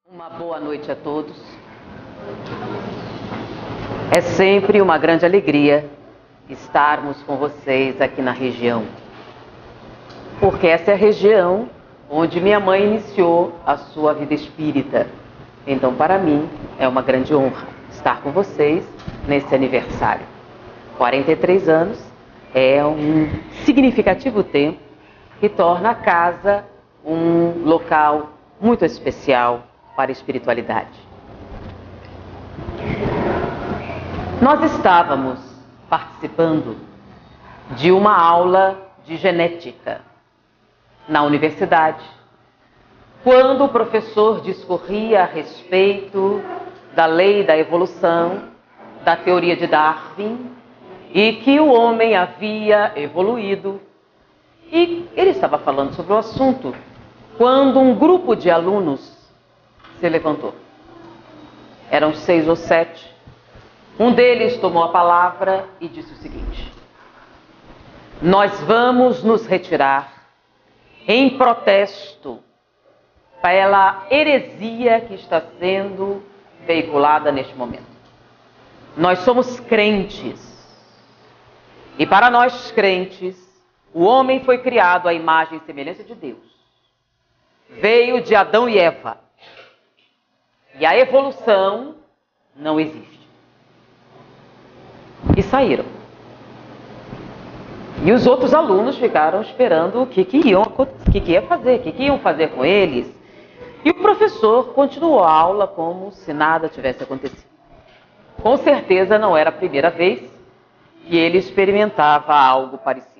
Uma boa noite a todos. É sempre uma grande alegria estarmos com vocês aqui na região, porque essa é a região onde minha mãe iniciou a sua vida espírita. Então, para mim, é uma grande honra estar com vocês nesse aniversário. 43 anos é um significativo tempo que torna a casa um local muito especial para a espiritualidade. Nós estávamos participando de uma aula de genética na universidade, quando o professor discorria a respeito da lei da evolução, da teoria de Darwin, e que o homem havia evoluído. E ele estava falando sobre o assunto quando um grupo de alunos se levantou. Eram 6 ou 7. Um deles tomou a palavra e disse o seguinte: nós vamos nos retirar em protesto pela heresia que está sendo veiculada neste momento. Nós somos crentes. E para nós crentes, o homem foi criado à imagem e semelhança de Deus. Veio de Adão e Eva. E a evolução não existe. E saíram. E os outros alunos ficaram esperando o que iam fazer com eles. E o professor continuou a aula como se nada tivesse acontecido. Com certeza não era a primeira vez que ele experimentava algo parecido.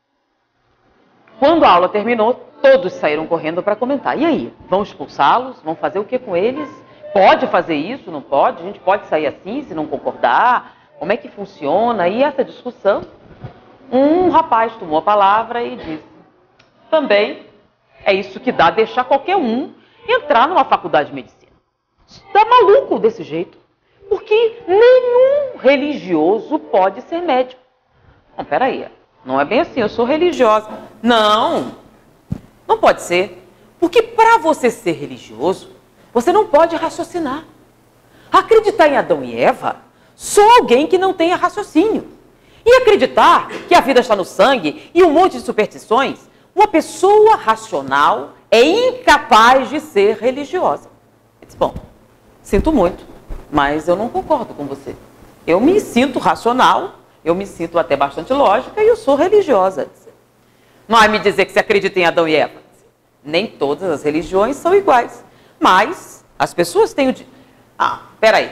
Quando a aula terminou, todos saíram correndo para comentar. E aí, vão expulsá-los? Vão fazer o que com eles? Pode fazer isso? Não pode? A gente pode sair assim se não concordar? Como é que funciona? E essa discussão, um rapaz tomou a palavra e disse: também é isso que dá deixar qualquer um entrar numa faculdade de medicina. Está maluco desse jeito? Porque nenhum religioso pode ser médico. Não, peraí, não é bem assim, eu sou religiosa. Não pode ser. Porque para você ser religioso, você não pode raciocinar. Acreditar em Adão e Eva, só alguém que não tenha raciocínio. E acreditar que a vida está no sangue e um monte de superstições, uma pessoa racional é incapaz de ser religiosa. Eu disse: bom, sinto muito, mas eu não concordo com você. Eu me sinto racional, eu me sinto até bastante lógica e eu sou religiosa. Não vai me dizer que você acredita em Adão e Eva. Nem todas as religiões são iguais, mas as pessoas têm o... peraí.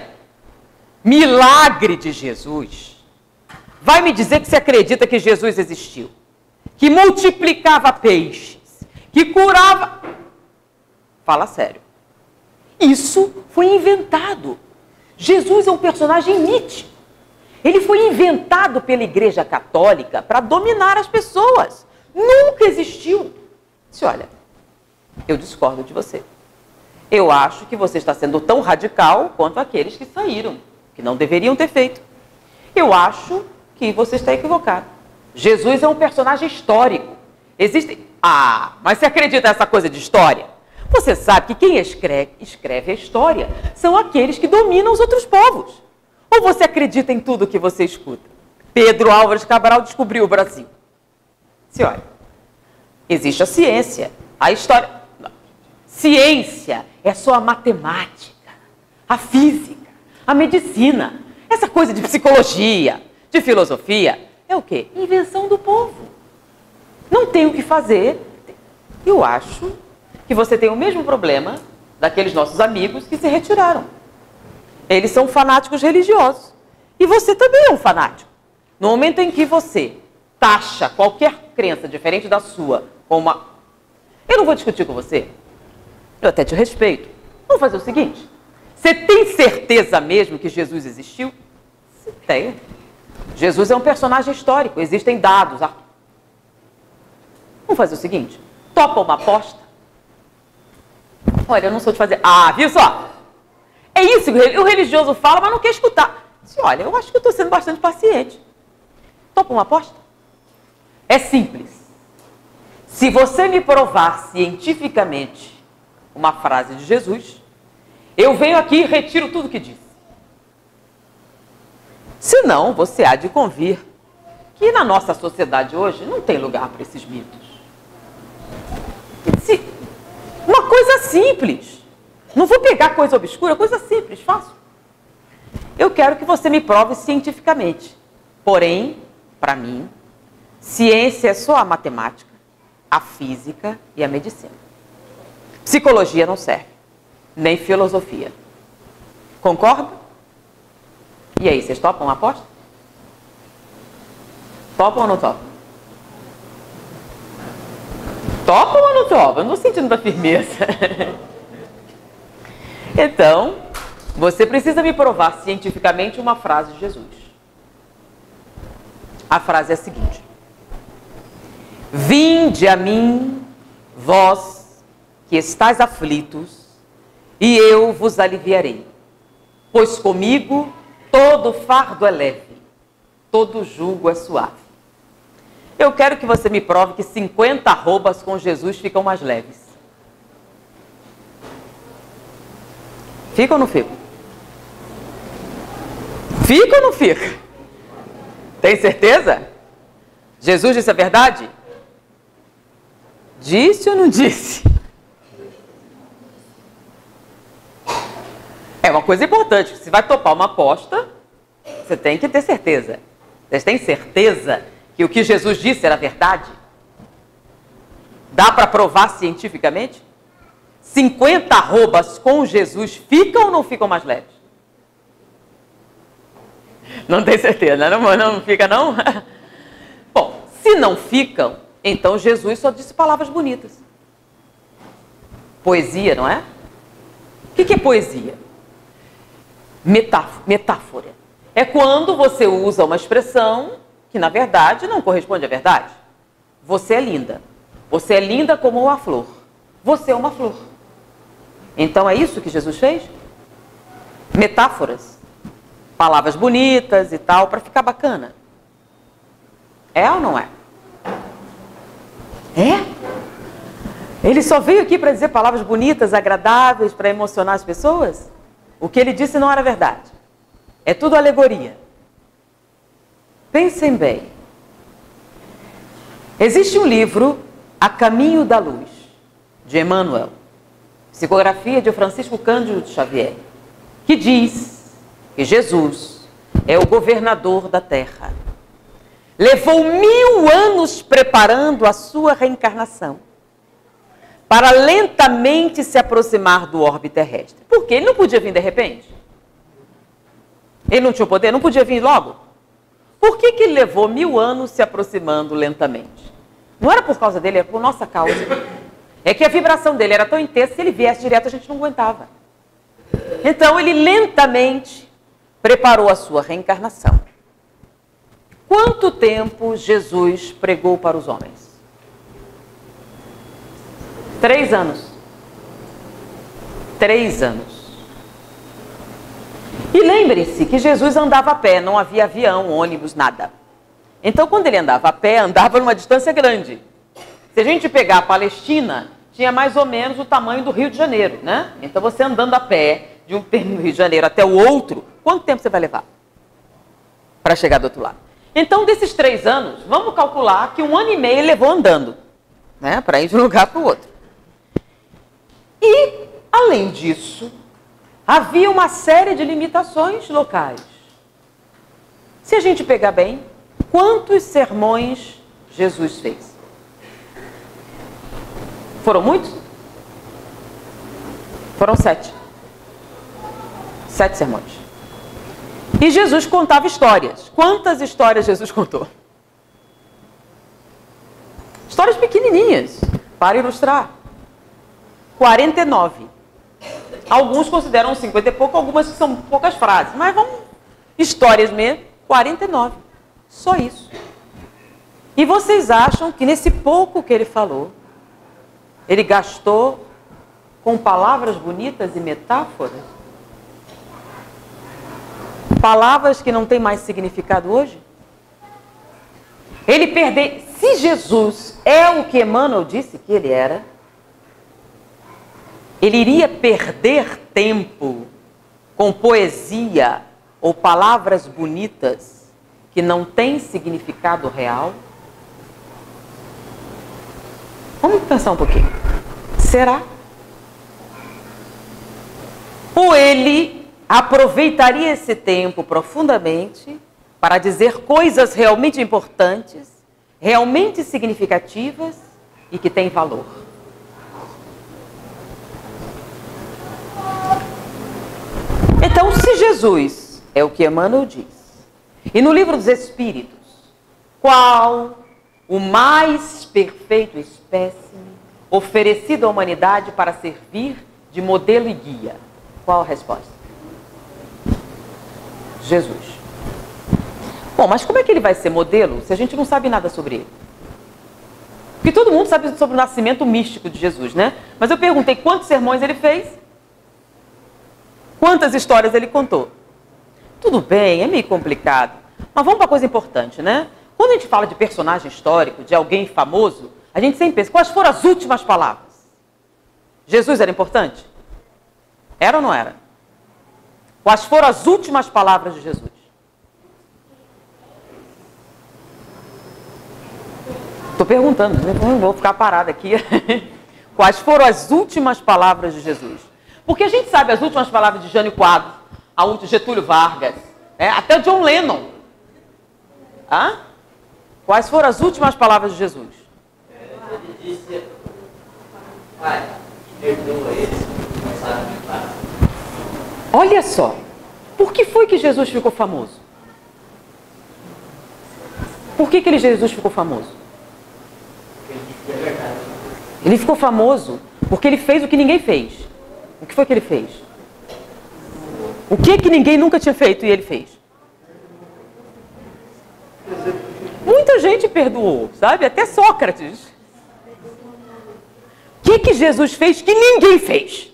Milagre de Jesus. Vai me dizer que você acredita que Jesus existiu, que multiplicava peixes, que curava... Fala sério. Isso foi inventado. Jesus é um personagem mítico. Ele foi inventado pela Igreja Católica para dominar as pessoas. Nunca existiu. Disse: olha, eu discordo de você. Eu acho que você está sendo tão radical quanto aqueles que saíram, que não deveriam ter feito. Eu acho que você está equivocado. Jesus é um personagem histórico. Existem... mas você acredita nessa coisa de história? Você sabe que quem escreve a história são aqueles que dominam os outros povos. Ou você acredita em tudo que você escuta? Pedro Álvares Cabral descobriu o Brasil. Se olha, existe a ciência, a história. Não. Ciência é só a matemática, a física, a medicina. Essa coisa de psicologia, de filosofia, é o quê? Invenção do povo. Não tem o que fazer. Eu acho que você tem o mesmo problema daqueles nossos amigos que se retiraram. Eles são fanáticos religiosos. E você também é um fanático. No momento em que você taxa qualquer crença diferente da sua como uma... Eu não vou discutir com você. Eu até te respeito. Vamos fazer o seguinte. Você tem certeza mesmo que Jesus existiu? Você tem. Jesus é um personagem histórico. Existem dados. Vamos fazer o seguinte. Topa uma aposta? Olha, eu não sou de fazer... viu só? É isso que o religioso fala, mas não quer escutar. Olha, eu acho que eu estou sendo bastante paciente. Topa uma aposta? É simples. Se você me provar cientificamente uma frase de Jesus, eu venho aqui e retiro tudo que disse. Senão, você há de convir que na nossa sociedade hoje não tem lugar para esses mitos. Uma coisa simples. Não vou pegar coisa obscura, coisa simples, fácil. Eu quero que você me prove cientificamente. Porém, para mim, ciência é só a matemática, a física e a medicina. Psicologia não serve, nem filosofia. Concorda? E aí, vocês topam uma aposta? Topam ou não topam? Topam ou não topam? Eu não estou sentindo da firmeza. Então, você precisa me provar cientificamente uma frase de Jesus. A frase é a seguinte: vinde a mim, vós que estáis aflitos, e eu vos aliviarei. Pois comigo todo fardo é leve, todo jugo é suave. Eu quero que você me prove que 50 arrobas com Jesus ficam mais leves. Fica ou não fica? Fica ou não fica? Tem certeza? Jesus disse a verdade? Disse ou não disse? É uma coisa importante. Se vai topar uma aposta, você tem que ter certeza. Vocês têm certeza que o que Jesus disse era verdade? Dá para provar cientificamente? 50 arrobas com Jesus ficam ou não ficam mais leves? Não tem certeza, não fica não? Bom, se não ficam, então Jesus só disse palavras bonitas. Poesia, não é? O que é poesia? Metáfora. É quando você usa uma expressão que, na verdade, não corresponde à verdade. Você é linda. Você é linda como uma flor. Você é uma flor. Então é isso que Jesus fez? Metáforas. Palavras bonitas e tal, para ficar bacana. É ou não é? É? Ele só veio aqui para dizer palavras bonitas, agradáveis, para emocionar as pessoas? O que ele disse não era verdade. É tudo alegoria. Pensem bem. Existe um livro, A Caminho da Luz, de Emmanuel, psicografia de Francisco Cândido Xavier, que diz que Jesus é o governador da Terra. Levou 1000 anos preparando a sua reencarnação para lentamente se aproximar do orbe terrestre. Por quê? Ele não podia vir de repente? Ele não tinha o poder? Não podia vir logo? Por que ele levou 1000 anos se aproximando lentamente? Não era por causa dele, era por nossa causa. É que a vibração dele era tão intensa, se ele viesse direto, a gente não aguentava. Então, ele lentamente preparou a sua reencarnação. Quanto tempo Jesus pregou para os homens? 3 anos. 3 anos. E lembre-se que Jesus andava a pé, não havia avião, ônibus, nada. Então, quando ele andava a pé, andava numa distância grande. Se a gente pegar a Palestina, tinha mais ou menos o tamanho do Rio de Janeiro, né? Então, você andando a pé de um termo do Rio de Janeiro até o outro, quanto tempo você vai levar para chegar do outro lado? Então, desses 3 anos, vamos calcular que 1 ano e meio ele levou andando, né? Para ir de um lugar para o outro. E, além disso, havia uma série de limitações locais. Se a gente pegar bem, quantos sermões Jesus fez? Foram muitos? Foram 7. 7 sermões. E Jesus contava histórias. Quantas histórias Jesus contou? Histórias pequenininhas, para ilustrar. 49. Alguns consideram 50 e pouco, algumas que são poucas frases. Mas vamos, histórias mesmo, 49. Só isso. E vocês acham que nesse pouco que ele falou, ele gastou com palavras bonitas e metáforas? Palavras que não têm mais significado hoje? Ele perdeu. Se Jesus é o que Emmanuel disse que ele era, ele iria perder tempo com poesia ou palavras bonitas que não têm significado real? Vamos pensar um pouquinho. Será? Ou ele aproveitaria esse tempo profundamente para dizer coisas realmente importantes, realmente significativas e que têm valor? Então, se Jesus é o que Emmanuel diz, e no Livro dos Espíritos, qual o mais perfeito espécime oferecido à humanidade para servir de modelo e guia? Qual a resposta? Jesus. Bom, mas como é que ele vai ser modelo se a gente não sabe nada sobre ele? Porque todo mundo sabe sobre o nascimento místico de Jesus, né? Mas eu perguntei quantos sermões ele fez? Quantas histórias ele contou? Tudo bem, é meio complicado. Mas vamos para a coisa importante, né? Quando a gente fala de personagem histórico, de alguém famoso, a gente sempre pensa, quais foram as últimas palavras? Jesus era importante? Era ou não era? Quais foram as últimas palavras de Jesus? Estou perguntando, não vou ficar parada aqui. Quais foram as últimas palavras de Jesus? Porque a gente sabe as últimas palavras de Jânio Quadros, a última Getúlio Vargas, até John Lennon. Quais foram as últimas palavras de Jesus? Ele disse, Pai, perdoa eles, não sabem o que fazem. Olha só, por que foi que Jesus ficou famoso? Por que Jesus ficou famoso? Ele ficou famoso porque ele fez o que ninguém fez. O que foi que ele fez? O que ninguém nunca tinha feito e ele fez? Muita gente perdoou, sabe? Até Sócrates. O que Jesus fez que ninguém fez?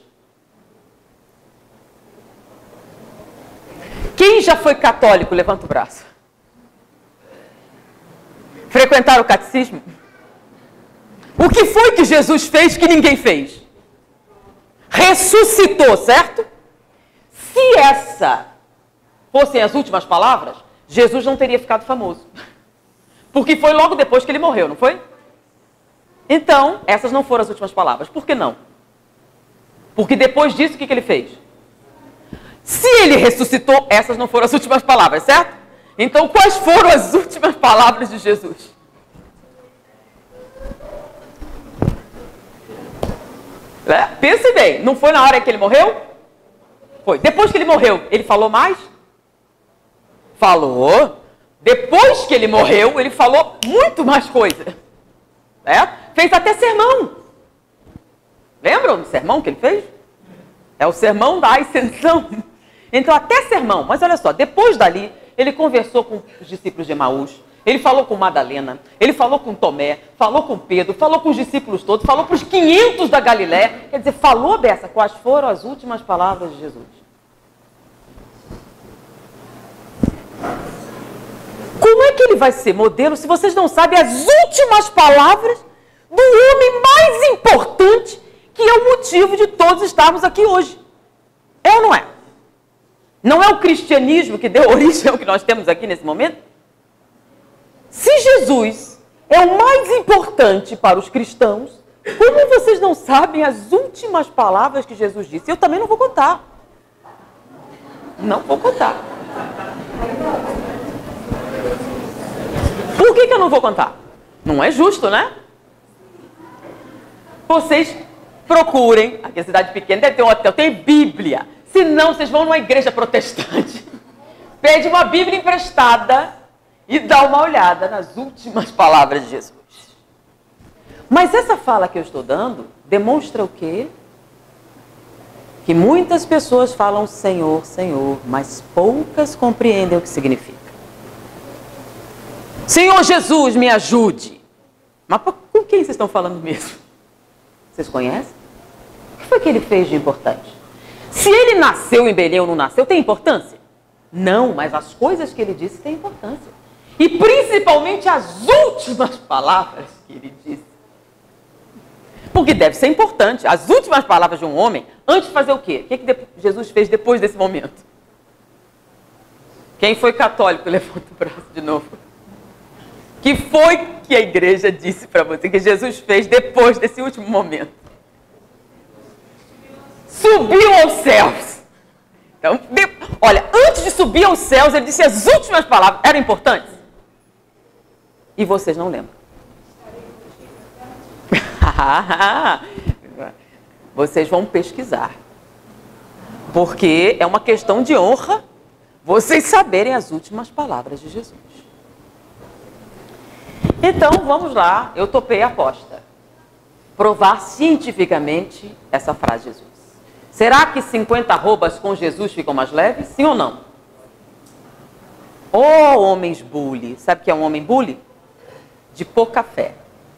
Quem já foi católico, levanta o braço. Frequentaram o catecismo? O que foi que Jesus fez que ninguém fez? Ressuscitou, certo? Se essa fossem as últimas palavras, Jesus não teria ficado famoso. Porque foi logo depois que ele morreu, não foi? Então, essas não foram as últimas palavras. Por que não? Porque depois disso, o que ele fez? Se ele ressuscitou, essas não foram as últimas palavras, certo? Então, quais foram as últimas palavras de Jesus? Pense bem, não foi na hora que ele morreu? Foi. Depois que ele morreu, ele falou mais? Falou. Depois que ele morreu, ele falou muito mais coisa. Fez até sermão. Lembram do sermão que ele fez? É o sermão da ascensão. Então, até sermão. Mas olha só, depois dali, ele conversou com os discípulos de Emaús. Ele falou com Madalena, ele falou com Tomé, falou com Pedro, falou com os discípulos todos, falou para os 500 da Galiléia. Quer dizer, falou dessa. Quais foram as últimas palavras de Jesus? Como é que ele vai ser modelo se vocês não sabem as últimas palavras do homem mais importante, que é o motivo de todos estarmos aqui hoje? É ou não é? Não é o cristianismo que deu origem ao que nós temos aqui nesse momento? Se Jesus é o mais importante para os cristãos, como vocês não sabem as últimas palavras que Jesus disse? Eu também não vou contar. Não vou contar. Por que eu não vou contar? Não é justo, né? Vocês procurem, aqui na cidade pequena deve ter um hotel, tem Bíblia. Se não, vocês vão numa igreja protestante, pede uma Bíblia emprestada e dá uma olhada nas últimas palavras de Jesus. Mas essa fala que eu estou dando demonstra o quê? Que muitas pessoas falam Senhor, Senhor, mas poucas compreendem o que significa. Senhor Jesus, me ajude. Mas com quem vocês estão falando mesmo? Vocês conhecem? O que foi que ele fez de importante? Se ele nasceu em Belém ou não nasceu, tem importância? Não, mas as coisas que ele disse têm importância. E principalmente as últimas palavras que ele disse. Porque deve ser importante. As últimas palavras de um homem, antes de fazer o quê? O que Jesus fez depois desse momento? Quem foi católico, levanta o braço de novo. Que foi que a igreja disse para você, que Jesus fez depois desse último momento? Subiu aos céus. Então, olha, antes de subir aos céus, ele disse as últimas palavras. Eram importantes? E vocês não lembram. Vocês vão pesquisar. Porque é uma questão de honra vocês saberem as últimas palavras de Jesus. Então, vamos lá. Eu topei a aposta. Provar cientificamente essa frase de Jesus. Será que 50 arrobas com Jesus ficam mais leves? Sim ou não? Ô, homens bully. Sabe o que é um homem bully? De pouca fé.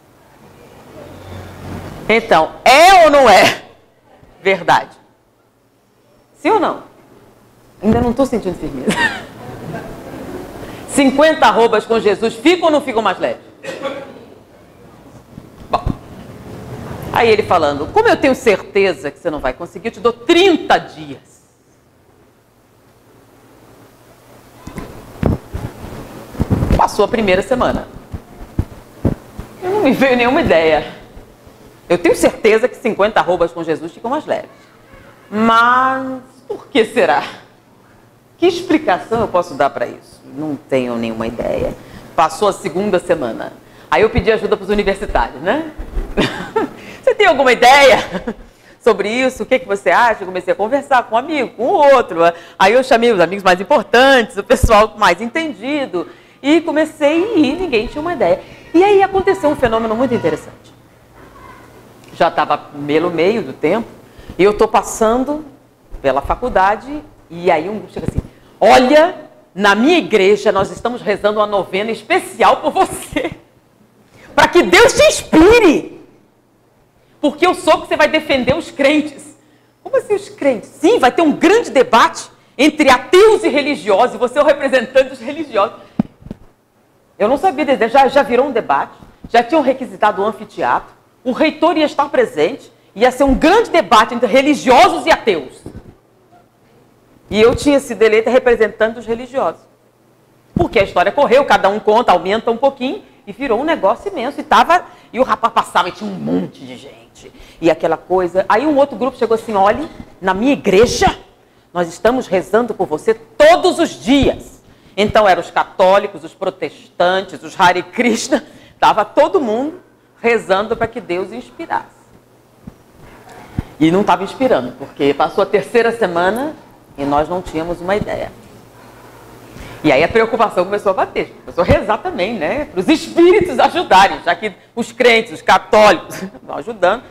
Então, é ou não é verdade? Sim ou não? Ainda não estou sentindo firmeza. 50 arrobas com Jesus ficam ou não ficam mais leves? Bom, aí ele falando, como eu tenho certeza que você não vai conseguir, eu te dou 30 dias. Passou a primeira semana. Eu não me veio nenhuma ideia. Eu tenho certeza que 50 arrobas com Jesus ficam mais leves. Mas por que será? Que explicação eu posso dar para isso? Não tenho nenhuma ideia. Passou a segunda semana. Aí eu pedi ajuda para os universitários, né? Você tem alguma ideia sobre isso? O que você acha? Eu comecei a conversar com um amigo, com o outro. Aí eu chamei os amigos mais importantes, o pessoal mais entendido. E comecei e ninguém tinha uma ideia. E aí aconteceu um fenômeno muito interessante. Já estava pelo meio do tempo, e eu estou passando pela faculdade, e aí um grupo chega assim, olha, na minha igreja nós estamos rezando uma novena especial por você, para que Deus te inspire, porque eu soube que você vai defender os crentes. Como assim os crentes? Sim, vai ter um grande debate entre ateus e religiosos, e você é o representante dos religiosos. Eu não sabia dizer, já virou um debate, já tinham requisitado o anfiteatro, o reitor ia estar presente, ia ser um grande debate entre religiosos e ateus. E eu tinha sido eleita representante dos religiosos. Porque a história correu, cada um conta, aumenta um pouquinho, e virou um negócio imenso. E o rapaz passava e tinha um monte de gente. E aquela coisa. Aí um outro grupo chegou assim, olha, na minha igreja, nós estamos rezando por você todos os dias. Então eram os católicos, os protestantes, os Hare Krishna, estava todo mundo rezando para que Deus inspirasse. E não estava inspirando, porque passou a terceira semana e nós não tínhamos uma ideia. E aí a preocupação começou a bater. Começou a rezar também, né? Para os espíritos ajudarem, já que os crentes, os católicos, estão ajudando.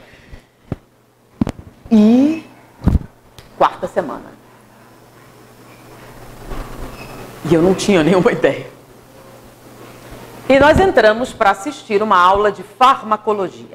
E quarta semana. E eu não tinha nenhuma ideia. E nós entramos para assistir uma aula de farmacologia.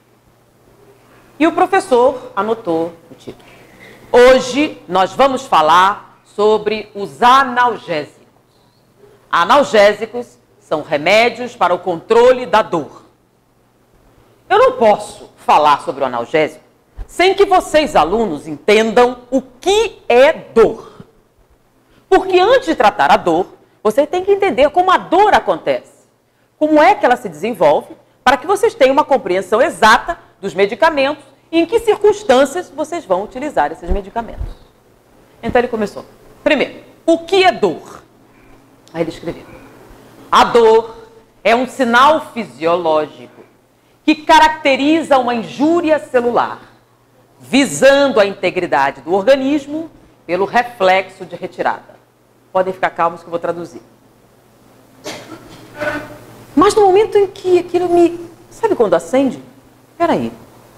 E o professor anotou o título. Hoje nós vamos falar sobre os analgésicos. Analgésicos são remédios para o controle da dor. Eu não posso falar sobre o analgésico sem que vocês, alunos, entendam o que é dor. Porque antes de tratar a dor, você tem que entender como a dor acontece. Como é que ela se desenvolve, para que vocês tenham uma compreensão exata dos medicamentos e em que circunstâncias vocês vão utilizar esses medicamentos. Então ele começou. Primeiro, o que é dor? Aí ele escreveu. A dor é um sinal fisiológico que caracteriza uma injúria celular, visando a integridade do organismo pelo reflexo de retirada. Podem ficar calmos que eu vou traduzir. Mas no momento em que aquilo me... Sabe quando acende? Espera aí.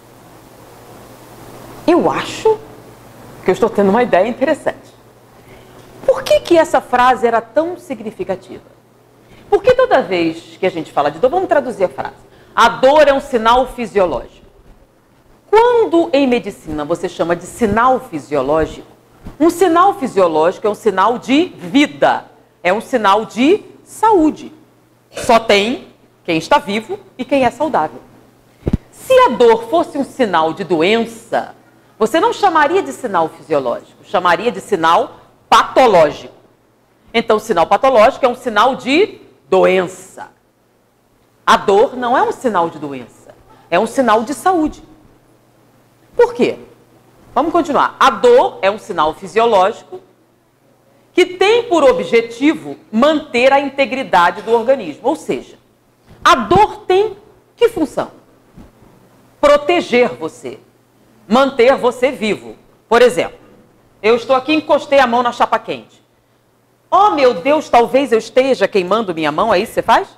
Eu acho que eu estou tendo uma ideia interessante. Por que essa frase era tão significativa? Porque toda vez que a gente fala de dor, vamos traduzir a frase. A dor é um sinal fisiológico. Quando em medicina você chama de sinal fisiológico, um sinal fisiológico é um sinal de vida, é um sinal de saúde. Só tem quem está vivo e quem é saudável. Se a dor fosse um sinal de doença, você não chamaria de sinal fisiológico, chamaria de sinal patológico. Então, o sinal patológico é um sinal de doença. A dor não é um sinal de doença, é um sinal de saúde. Por quê? Vamos continuar. A dor é um sinal fisiológico que tem por objetivo manter a integridade do organismo. Ou seja, a dor tem que função? Proteger você, manter você vivo. Por exemplo, eu estou aqui e encostei a mão na chapa quente. Oh, meu Deus, talvez eu esteja queimando minha mão, é isso que você faz?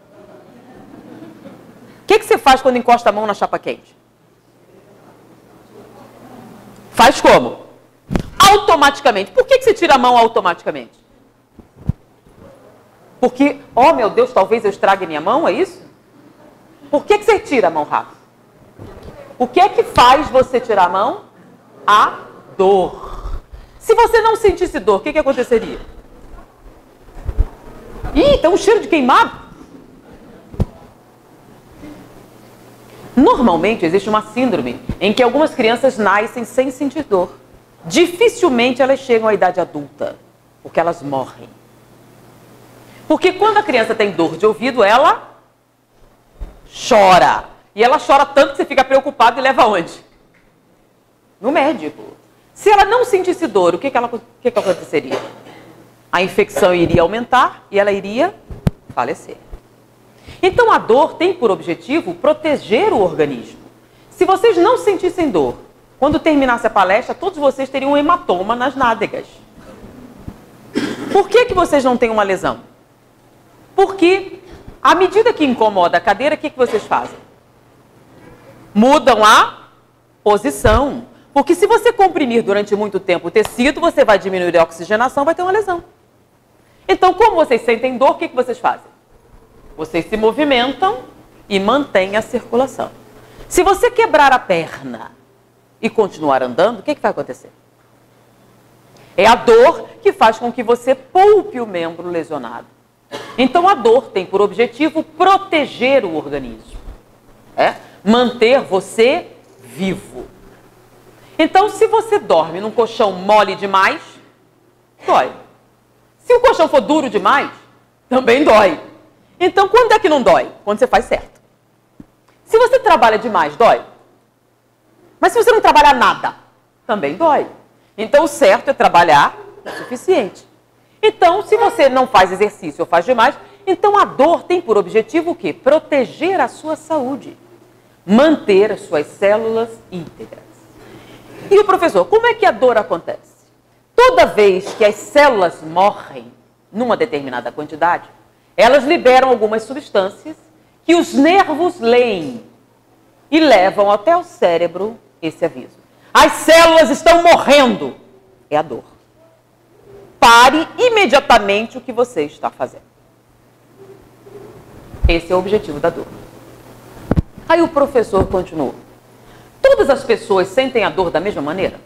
O que você faz quando encosta a mão na chapa quente? Faz como? Automaticamente. Por que você tira a mão automaticamente? Porque, oh meu Deus, talvez eu estrague minha mão, é isso? Por que você tira a mão rápido? O que é que faz você tirar a mão? A dor. Se você não sentisse dor, o que aconteceria? Ih, tem um cheiro de queimado. Normalmente existe uma síndrome em que algumas crianças nascem sem sentir dor. Dificilmente elas chegam à idade adulta, porque elas morrem. Porque quando a criança tem dor de ouvido, ela chora. E ela chora tanto que você fica preocupado e leva onde? No médico. Se ela não sentisse dor, o que aconteceria? A infecção iria aumentar e ela iria falecer. Então a dor tem por objetivo proteger o organismo. Se vocês não sentissem dor, quando terminasse a palestra, todos vocês teriam um hematoma nas nádegas. Por que vocês não têm uma lesão? Porque, à medida que incomoda a cadeira, o que vocês fazem? Mudam a posição. Porque se você comprimir durante muito tempo o tecido, você vai diminuir a oxigenação, vai ter uma lesão. Então, como vocês sentem dor, o que vocês fazem? Vocês se movimentam e mantêm a circulação. Se você quebrar a perna e continuar andando, o que vai acontecer? É a dor que faz com que você poupe o membro lesionado. Então, a dor tem por objetivo proteger o organismo. Manter você vivo. Então, se você dorme num colchão mole demais, dói. Se o colchão for duro demais, também dói. Então, quando é que não dói? Quando você faz certo. Se você trabalha demais, dói. Mas se você não trabalhar nada, também dói. Então, o certo é trabalhar o suficiente. Então, se você não faz exercício ou faz demais, então a dor tem por objetivo o quê? Proteger a sua saúde. Manter as suas células íntegras. E o professor, como é que a dor acontece? Toda vez que as células morrem numa determinada quantidade, elas liberam algumas substâncias que os nervos leem e levam até o cérebro esse aviso. As células estão morrendo. É a dor. Pare imediatamente o que você está fazendo. Esse é o objetivo da dor. Aí o professor continuou. Todas as pessoas sentem a dor da mesma maneira?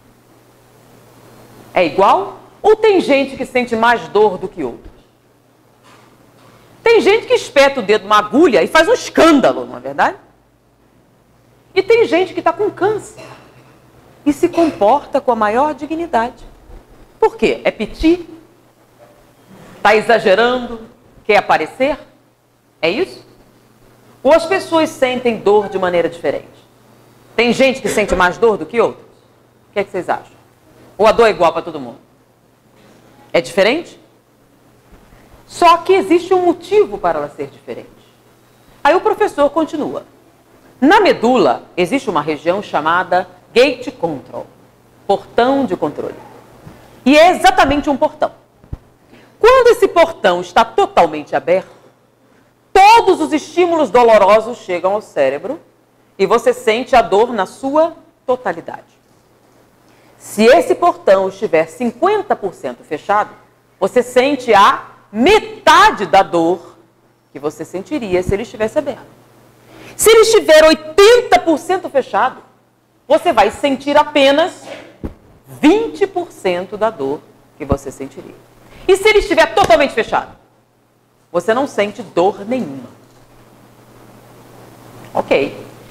É igual? Ou tem gente que sente mais dor do que outros? Tem gente que espeta o dedo numa agulha e faz um escândalo, não é verdade? E tem gente que está com câncer e se comporta com a maior dignidade. Por quê? É piti? Está exagerando? Quer aparecer? É isso? Ou as pessoas sentem dor de maneira diferente? Tem gente que sente mais dor do que outros? O que vocês acham? Ou a dor é igual para todo mundo? É diferente? Só que existe um motivo para ela ser diferente. Aí o professor continua. Na medula existe uma região chamada gate control, portão de controle. E é exatamente um portão. Quando esse portão está totalmente aberto, todos os estímulos dolorosos chegam ao cérebro e você sente a dor na sua totalidade. Se esse portão estiver 50% fechado, você sente a metade da dor que você sentiria se ele estivesse aberto. Se ele estiver 80% fechado, você vai sentir apenas 20% da dor que você sentiria. E se ele estiver totalmente fechado? Você não sente dor nenhuma. Ok.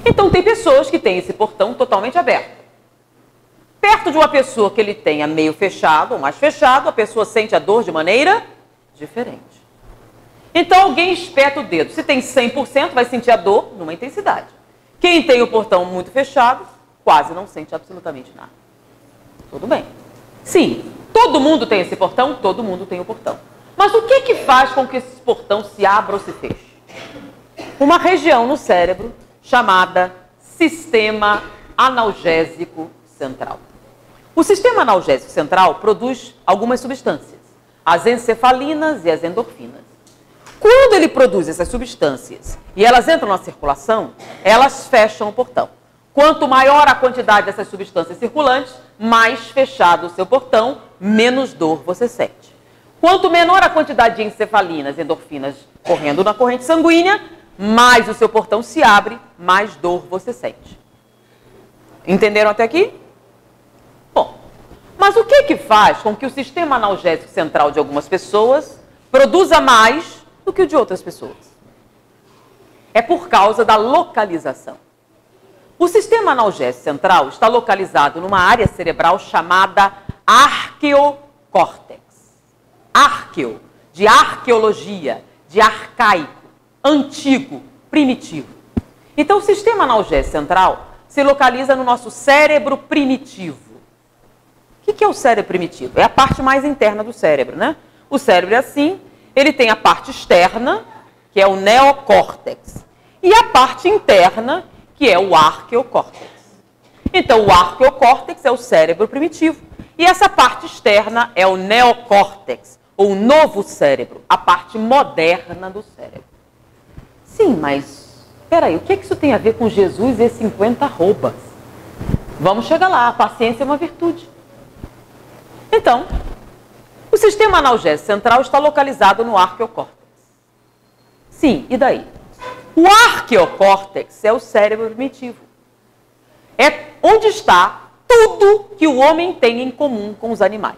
Então tem pessoas que têm esse portão totalmente aberto. Perto de uma pessoa que ele tenha meio fechado ou mais fechado, a pessoa sente a dor de maneira diferente. Então alguém espeta o dedo. Se tem 100%, vai sentir a dor numa intensidade. Quem tem o portão muito fechado, quase não sente absolutamente nada. Tudo bem. Sim, todo mundo tem esse portão, todo mundo tem o portão. Mas o que faz com que esse portão se abra ou se feche? Uma região no cérebro chamada sistema analgésico central. O sistema analgésico central produz algumas substâncias, as encefalinas e as endorfinas. Quando ele produz essas substâncias e elas entram na circulação, elas fecham o portão. Quanto maior a quantidade dessas substâncias circulantes, mais fechado o seu portão, menos dor você sente. Quanto menor a quantidade de encefalinas e endorfinas correndo na corrente sanguínea, mais o seu portão se abre, mais dor você sente. Entenderam até aqui? Bom, mas o que faz com que o sistema analgésico central de algumas pessoas produza mais do que o de outras pessoas? É por causa da localização. O sistema analgésico central está localizado numa área cerebral chamada arqueocórtex. Arqueo, de arqueologia, de arcaico, antigo, primitivo. Então, o sistema analgésico central se localiza no nosso cérebro primitivo. O que é o cérebro primitivo? É a parte mais interna do cérebro, né? O cérebro é assim, ele tem a parte externa, que é o neocórtex, e a parte interna, que é o arqueocórtex. Então, o arqueocórtex é o cérebro primitivo, e essa parte externa é o neocórtex, ou novo cérebro, a parte moderna do cérebro. Sim, mas, peraí, o que isso tem a ver com Jesus e 50 arrobas? Vamos chegar lá, a paciência é uma virtude. Então, o sistema analgésico central está localizado no arqueocórtex. Sim, e daí? O arqueocórtex é o cérebro primitivo. É onde está tudo que o homem tem em comum com os animais.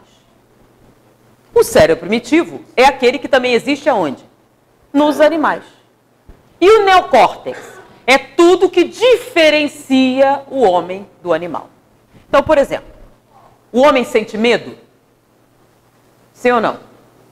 O cérebro primitivo é aquele que também existe aonde? Nos animais. E o neocórtex é tudo que diferencia o homem do animal. Então, por exemplo, o homem sente medo? Sim ou não?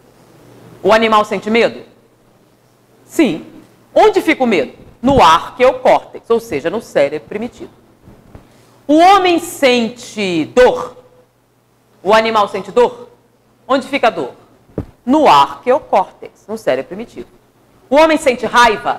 O animal sente medo? Sim. Onde fica o medo? No arqueocórtex, ou seja, no cérebro primitivo. O homem sente dor? O animal sente dor? Onde fica a dor? No arqueocórtex, no cérebro primitivo. O homem sente raiva?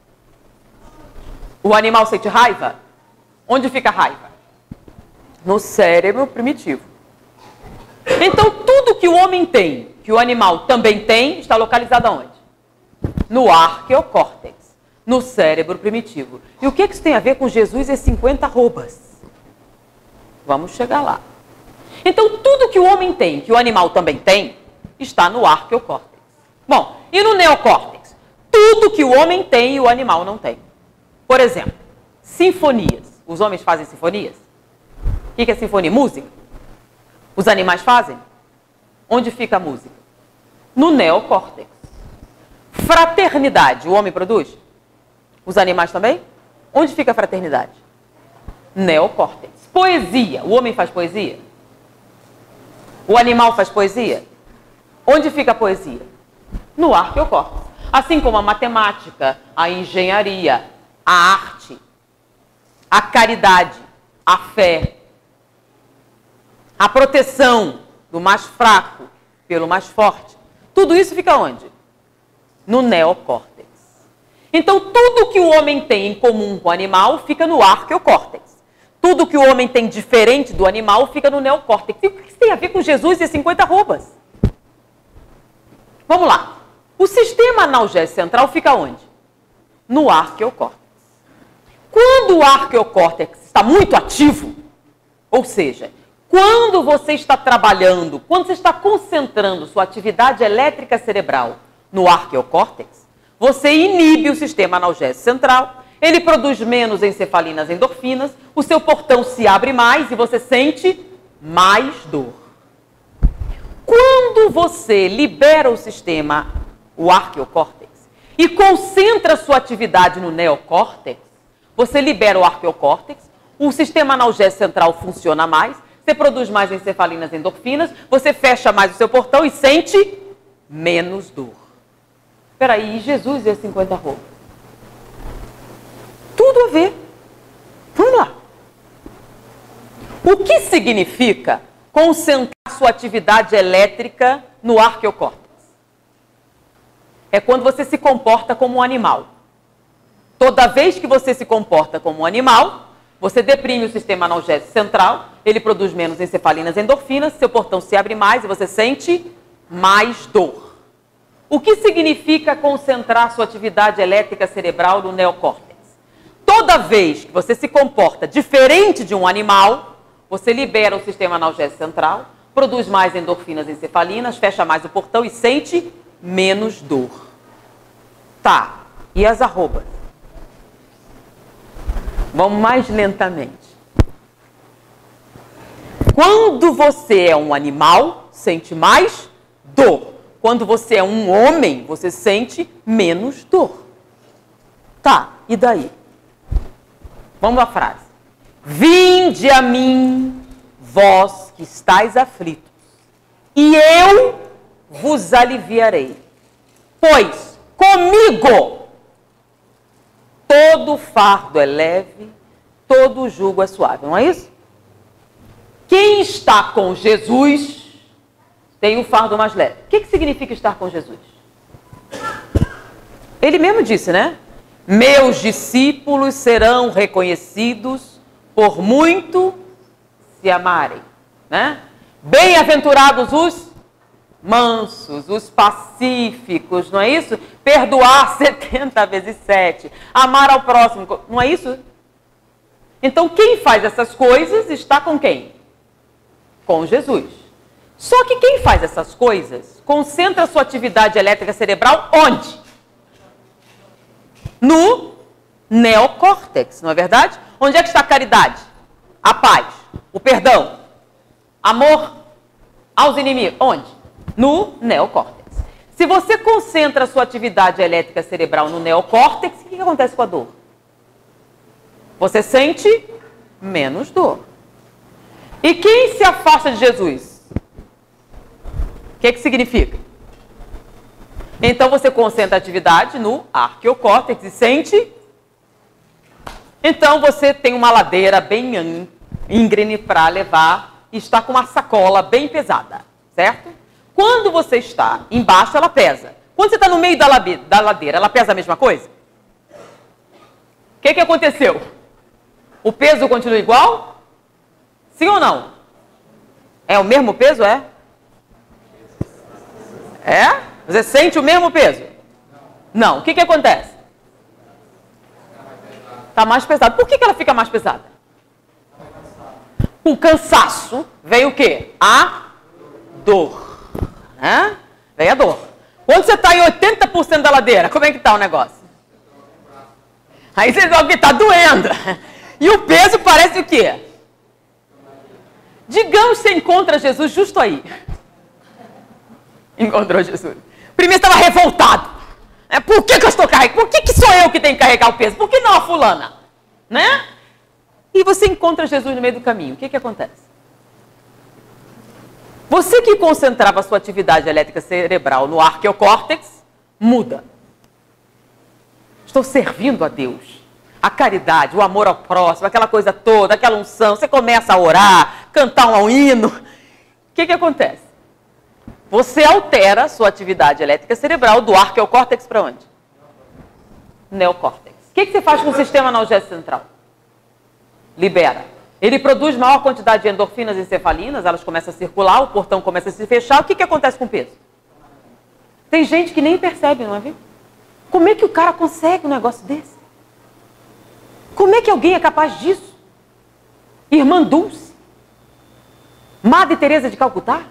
O animal sente raiva? Onde fica a raiva? No cérebro primitivo. Então, tudo que o homem tem, que o animal também tem, está localizado aonde? No arqueocórtex, no cérebro primitivo. E o que isso tem a ver com Jesus e 50 arrobas? Vamos chegar lá. Então, tudo que o homem tem, que o animal também tem, está no arqueocórtex. Bom, e no neocórtex? Tudo que o homem tem e o animal não tem. Por exemplo, sinfonias. Os homens fazem sinfonias? O que é sinfonia? Música. Os animais fazem? Onde fica a música? No neocórtex. Fraternidade. O homem produz? Os animais também? Onde fica a fraternidade? Neocórtex. Poesia. O homem faz poesia? O animal faz poesia? Onde fica a poesia? No arqueocórtex. Assim como a matemática, a engenharia, a arte, a caridade, a fé, a proteção do mais fraco pelo mais forte. Tudo isso fica onde? No neocórtex. Então, tudo que o homem tem em comum com o animal fica no arqueocórtex. Tudo que o homem tem diferente do animal fica no neocórtex. E o que isso tem a ver com Jesus e 50 arrobas? Vamos lá. O sistema analgésico central fica onde? No arqueocórtex. Quando o arqueocórtex está muito ativo, ou seja, quando você está trabalhando, quando você está concentrando sua atividade elétrica cerebral no arqueocórtex, você inibe o sistema analgésico central, ele produz menos encefalinas e endorfinas, o seu portão se abre mais e você sente mais dor. Quando você libera o sistema, o arqueocórtex, e concentra sua atividade no neocórtex, você libera o arqueocórtex, o sistema analgésico central funciona mais, você produz mais encefalinas e endorfinas, você fecha mais o seu portão e sente menos dor. Espera aí, e Jesus e as 50 roupas? Tudo a ver. Vamos lá. O que significa concentrar sua atividade elétrica no arqueocórtex? É quando você se comporta como um animal. Toda vez que você se comporta como um animal, você deprime o sistema analgésico central, ele produz menos encefalinas e endorfinas, seu portão se abre mais e você sente mais dor. O que significa concentrar sua atividade elétrica cerebral no neocórtex? Toda vez que você se comporta diferente de um animal, você libera o sistema analgésico central, produz mais endorfinas e encefalinas, fecha mais o portão e sente menos dor. Tá, e as arrobas? Vamos mais lentamente. Quando você é um animal, sente mais dor. Quando você é um homem, você sente menos dor. Tá, e daí? Vamos à frase. Vinde a mim, vós que estáis aflitos, e eu vos aliviarei. Pois comigo todo fardo é leve, todo jugo é suave. Não é isso? Quem está com Jesus tem um fardo mais leve. O que significa estar com Jesus? Ele mesmo disse, né? Meus discípulos serão reconhecidos por muito se amarem, né? Bem-aventurados os mansos, os pacíficos, não é isso? Perdoar 70 vezes 7, amar ao próximo, não é isso? Então quem faz essas coisas está com quem? Com Jesus. Só que quem faz essas coisas concentra sua atividade elétrica cerebral onde? No neocórtex, não é verdade? Onde é que está a caridade? A paz, o perdão, amor aos inimigos. Onde? No neocórtex. Se você concentra a sua atividade elétrica cerebral no neocórtex, o que acontece com a dor? Você sente menos dor. E quem se afasta de Jesus? O que significa? Então você concentra a atividade no arqueocórtex e sente. Então você tem uma ladeira bem íngreme para levar e está com uma sacola bem pesada, certo? Quando você está embaixo, ela pesa. Quando você está no meio da ladeira, ela pesa a mesma coisa? O que aconteceu? O peso continua igual? Sim ou não? É o mesmo peso, é? É? Você sente o mesmo peso? Não. O que acontece? Está mais pesado. Por que ela fica mais pesada? Com cansaço vem o quê? A dor. Né? Vem a dor. Quando você está em 80% da ladeira, como é que está o negócio? Aí você vê que está doendo. E o peso parece o quê? Digamos que você encontra Jesus justo aí. Encontrou Jesus. Primeiro estava revoltado. Por que eu estou carregando? Por que sou eu que tenho que carregar o peso? Por que não a fulana? Né? E você encontra Jesus no meio do caminho. O que acontece? Você que concentrava a sua atividade elétrica cerebral no arqueocórtex, muda. Estou servindo a Deus. A caridade, o amor ao próximo, aquela coisa toda, aquela unção. Você começa a orar, cantar um hino. O que acontece? Você altera a sua atividade elétrica cerebral do arqueocórtex para onde? Neocórtex. O que você faz com o sistema analgésico central? Libera. Ele produz maior quantidade de endorfinas e encefalinas, elas começam a circular, o portão começa a se fechar. O que acontece com o peso? Tem gente que nem percebe, não é mesmo? Como é que o cara consegue um negócio desse? Como é que alguém é capaz disso? Irmã Dulce? Madre Teresa de Calcutá?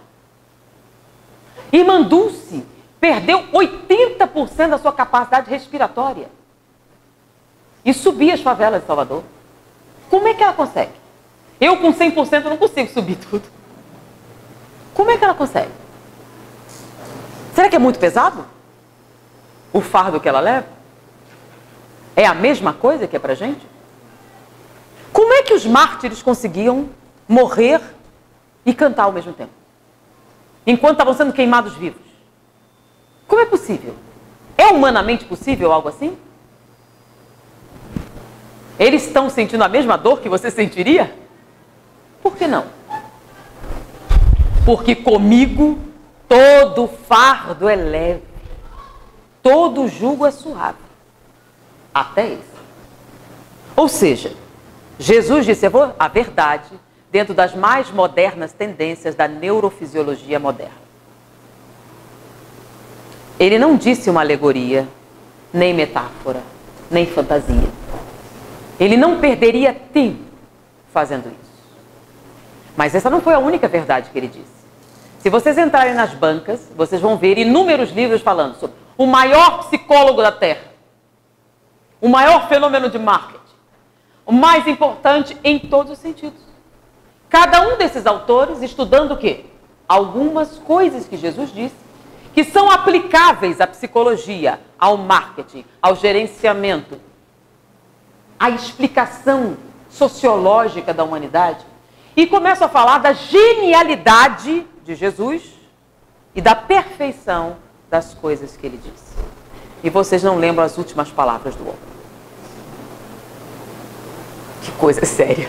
Irmã Dulce perdeu 80% da sua capacidade respiratória e subir as favelas de Salvador. Como é que ela consegue? Eu com 100% não consigo subir tudo. Como é que ela consegue? Será que é muito pesado? O fardo que ela leva? É a mesma coisa que é pra gente? que os mártires conseguiam morrer e cantar ao mesmo tempo? Enquanto estavam sendo queimados vivos. Como é possível? É humanamente possível algo assim? Eles estão sentindo a mesma dor que você sentiria? Por que não? Porque comigo todo fardo é leve, todo jugo é suave, até esse. Ou seja, Jesus disse a verdade dentro das mais modernas tendências da neurofisiologia moderna. Ele não disse uma alegoria, nem metáfora, nem fantasia. Ele não perderia tempo fazendo isso. Mas essa não foi a única verdade que ele disse. Se vocês entrarem nas bancas, vocês vão ver inúmeros livros falando sobre o maior psicólogo da Terra, o maior fenômeno de marketing, o mais importante em todos os sentidos. Cada um desses autores estudando o quê? Algumas coisas que Jesus disse, que são aplicáveis à psicologia, ao marketing, ao gerenciamento, à explicação sociológica da humanidade, e começam a falar da genialidade de Jesus e da perfeição das coisas que ele disse. E vocês não lembram as últimas palavras do homem. Que coisa séria.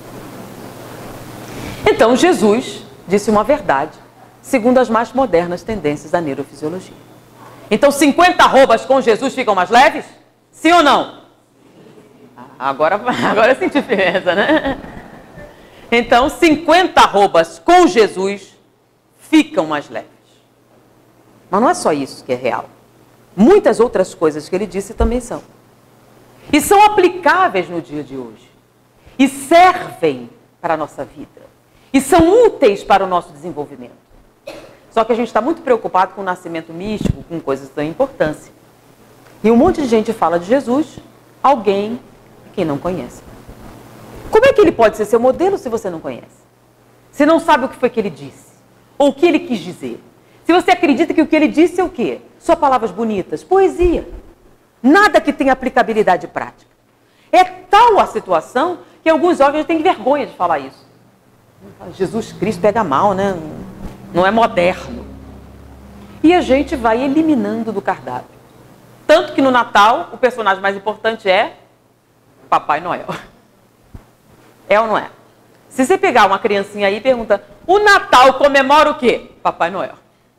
Então Jesus disse uma verdade, segundo as mais modernas tendências da neurofisiologia. Então 50 arrobas com Jesus ficam mais leves? Sim ou não? Agora eu senti diferença, né? Então 50 arrobas com Jesus ficam mais leves. Mas não é só isso que é real. Muitas outras coisas que ele disse também são. E são aplicáveis no dia de hoje. E servem para a nossa vida. E são úteis para o nosso desenvolvimento. Só que a gente está muito preocupado com o nascimento místico, com coisas de importância. E um monte de gente fala de Jesus, alguém que não conhece. Como é que ele pode ser seu modelo se você não conhece? Se não sabe o que foi que ele disse, ou o que ele quis dizer. Se você acredita que o que ele disse é o quê? Só palavras bonitas, poesia. Nada que tenha aplicabilidade prática. É tal a situação que alguns jovens têm vergonha de falar isso. Jesus Cristo pega mal, né? Não é moderno. E a gente vai eliminando do cardápio. Tanto que no Natal, o personagem mais importante é Papai Noel. É ou não é? Se você pegar uma criancinha aí e pergunta, o Natal comemora o quê? Papai Noel.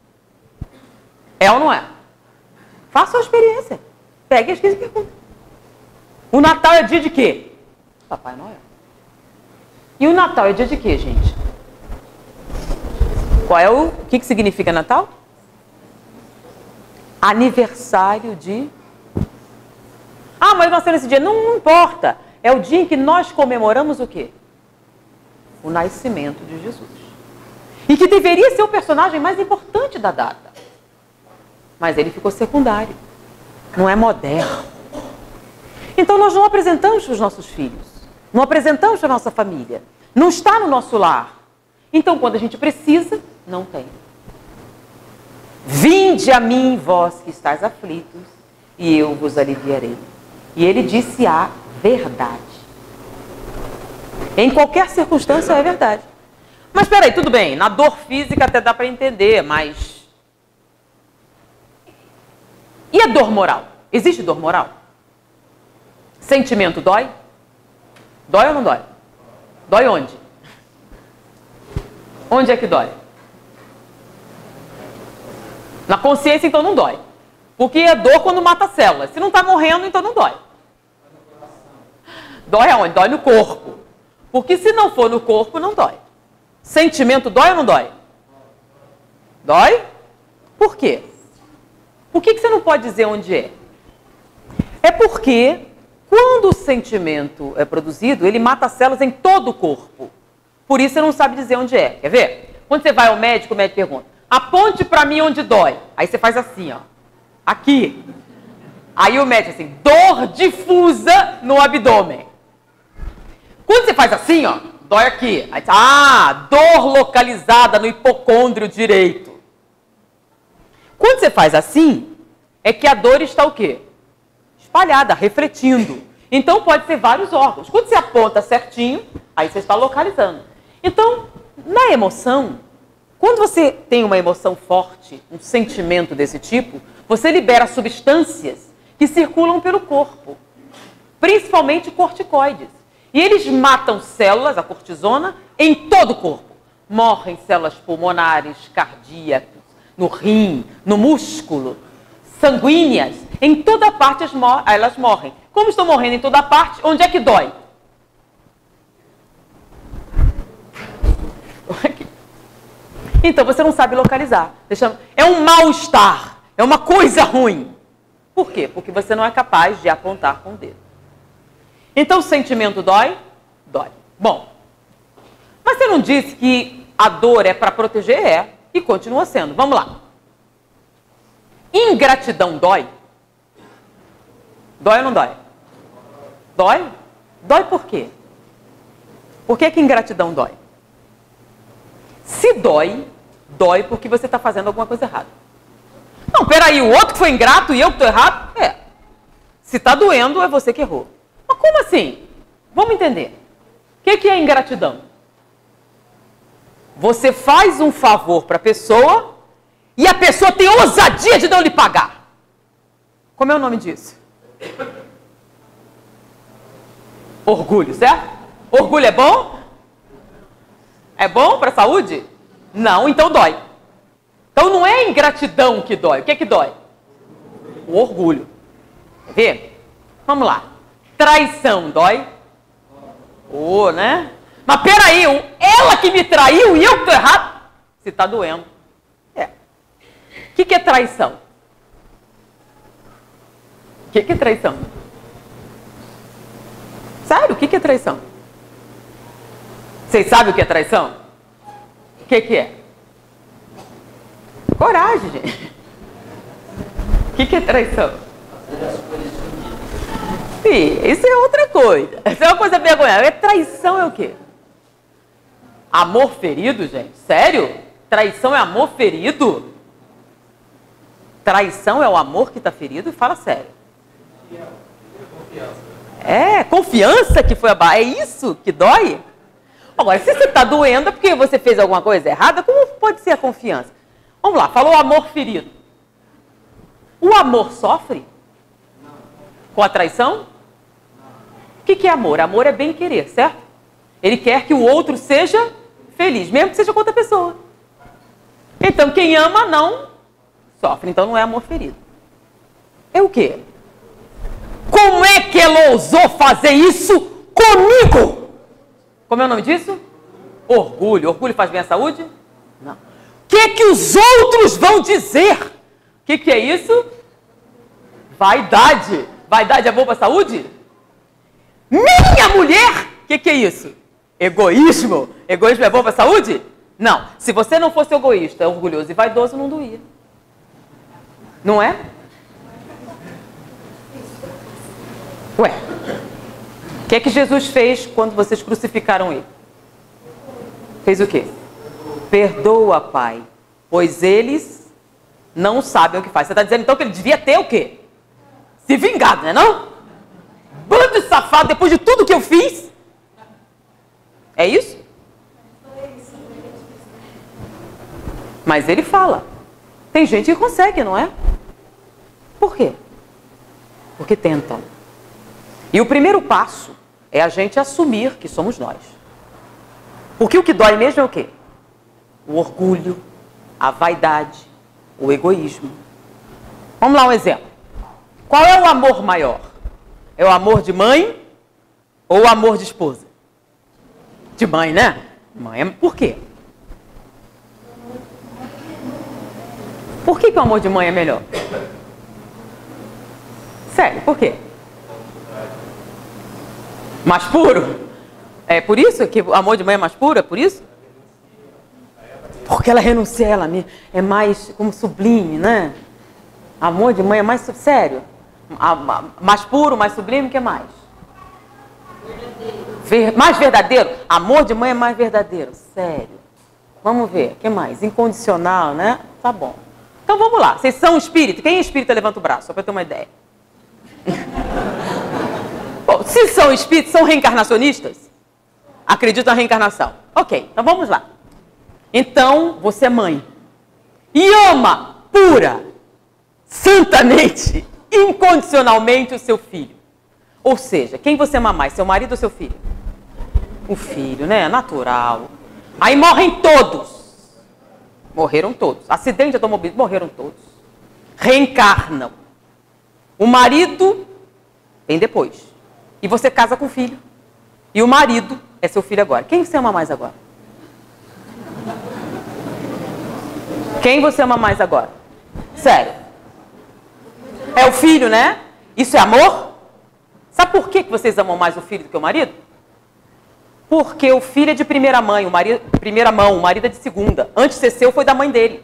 É ou não é? Faça a experiência. Pegue as 15 perguntas. O Natal é dia de quê? Papai Noel. E o Natal é dia de quê, gente? Qual é o que significa Natal? Aniversário de... Ah, mas nasceu nesse dia. Não importa. É o dia em que nós comemoramos o quê? O nascimento de Jesus. E que deveria ser o personagem mais importante da data. Mas ele ficou secundário. Não é moderno. Então nós não apresentamos para os nossos filhos. Não apresentamos para a nossa família. Não está no nosso lar. Então quando a gente precisa, não tem. Vinde a mim, vós que estáis aflitos, e eu vos aliviarei. E ele disse a verdade. Em qualquer circunstância é verdade. Mas espera aí, tudo bem, na dor física até dá para entender, mas... E a dor moral? Existe dor moral? Sentimento dói? Dói ou não dói? Dói onde? Onde é que dói? Na consciência, então não dói. Porque é dor quando mata a célula. Se não está morrendo, então não dói. Dói aonde? Dói no corpo. Porque se não for no corpo, não dói. Sentimento dói ou não dói? Dói? Por quê? Por que você não pode dizer onde é? É porque quando o sentimento é produzido, ele mata as células em todo o corpo. Por isso você não sabe dizer onde é. Quer ver? Quando você vai ao médico, o médico pergunta, aponte para mim onde dói. Aí você faz assim, ó. Aqui. Aí o médico assim, dor difusa no abdômen. Quando você faz assim, ó, dói aqui. Aí, dor localizada no hipocôndrio direito. Quando você faz assim, é que a dor está o quê? Espalhada, refletindo. Então, pode ser vários órgãos. Quando você aponta certinho, aí você está localizando. Então, na emoção, quando você tem uma emoção forte, um sentimento desse tipo, você libera substâncias que circulam pelo corpo, principalmente corticoides. E eles matam células, a cortisona, em todo o corpo. Morrem células pulmonares, cardíacas, no rim, no músculo, sanguíneas. Em toda parte elas morrem. Como estão morrendo em toda parte, onde é que dói? Então você não sabe localizar. É um mal-estar, é uma coisa ruim. Por quê? Porque você não é capaz de apontar com o dedo. Então o sentimento dói? Dói. Bom, mas você não disse que a dor é para proteger? É, e continua sendo. Vamos lá. Ingratidão dói? Dói ou não dói? Dói? Dói por quê? Por que ingratidão dói? Se dói, dói porque você está fazendo alguma coisa errada. Não, peraí, o outro que foi ingrato e eu que estou errado? É. Se está doendo, é você que errou. Mas como assim? Vamos entender. O que é ingratidão? Você faz um favor para a pessoa e a pessoa tem ousadia de não lhe pagar. Como é o nome disso? Orgulho, certo? Orgulho é bom? É bom para a saúde? Não, então dói. Então não é a ingratidão que dói. O que é que dói? O orgulho. Quer ver? Vamos lá. Traição dói? Né? Mas peraí, ela que me traiu e eu que estou errado? Se está doendo. É. O que é traição? O que é traição? Sério, o que é traição? Vocês sabem o que é traição? O que é? Coragem, gente. O que é traição? Sim, isso é outra coisa. Isso é uma coisa vergonhosa. Traição é o quê? Amor ferido, gente? Sério? Traição é amor ferido? Traição é o amor que está ferido? Fala sério. É, confiança que foi abaixo. É isso que dói? Agora, se você está doendo é porque você fez alguma coisa errada, como pode ser a confiança? Vamos lá, falou amor ferido. O amor sofre? Com a traição? O que é amor? Amor é bem querer, certo? Ele quer que o outro seja feliz, mesmo que seja com outra pessoa. Então, quem ama não sofre. Então, não é amor ferido. É o quê? Como é que ela ousou fazer isso comigo? Como é o nome disso? Orgulho. Orgulho faz bem à saúde? Não. O que os outros vão dizer? O que é isso? Vaidade. Vaidade é bom para a saúde? Minha mulher! O que é isso? Egoísmo. Egoísmo é bom para a saúde? Não. Se você não fosse egoísta, orgulhoso e vaidoso, não doía. Não é? Ué. O que Jesus fez quando vocês crucificaram ele? Fez o quê? Perdoa, Pai, pois eles não sabem o que faz. Você está dizendo então que ele devia ter o quê? Se vingado, não é não? Bando de safado, depois de tudo que eu fiz. É isso? Mas ele fala. Tem gente que consegue, não é? Por quê? Porque tentam. E o primeiro passo é a gente assumir que somos nós. Porque o que dói mesmo é o quê? O orgulho, a vaidade, o egoísmo. Vamos lá um exemplo. Qual é o amor maior? É o amor de mãe ou o amor de esposa? De mãe, né? Mãe, por quê? Por que o amor de mãe é melhor? Sério, por quê? Mais puro? É por isso que o amor de mãe é mais puro? É por isso? Porque ela renuncia a ela mesma. É mais como sublime, né? Amor de mãe é mais sério. Mais puro, mais sublime, o que mais? Mais verdadeiro. Amor de mãe é mais verdadeiro. Sério. Vamos ver. O que mais? Incondicional, né? Tá bom. Então vamos lá. Vocês são espírito? Quem é espírita levanta o braço, só para ter uma ideia. Bom, Se são espíritos, são reencarnacionistas? Acreditam na reencarnação. Ok, então vamos lá. Então, você é mãe. E ama pura, santamente, incondicionalmente o seu filho. Ou seja, quem você ama mais, seu marido ou seu filho? O filho, né? Natural. Aí morrem todos. Morreram todos. Acidente de automobilismo, morreram todos. Reencarnam. O marido vem depois. E você casa com o filho. E o marido é seu filho agora. Quem você ama mais agora? Quem você ama mais agora? Sério. É o filho, né? Isso é amor? Sabe por que vocês amam mais o filho do que o marido? Porque o filho é de primeira mãe, o marido é de segunda. Antes de ser seu, foi da mãe dele.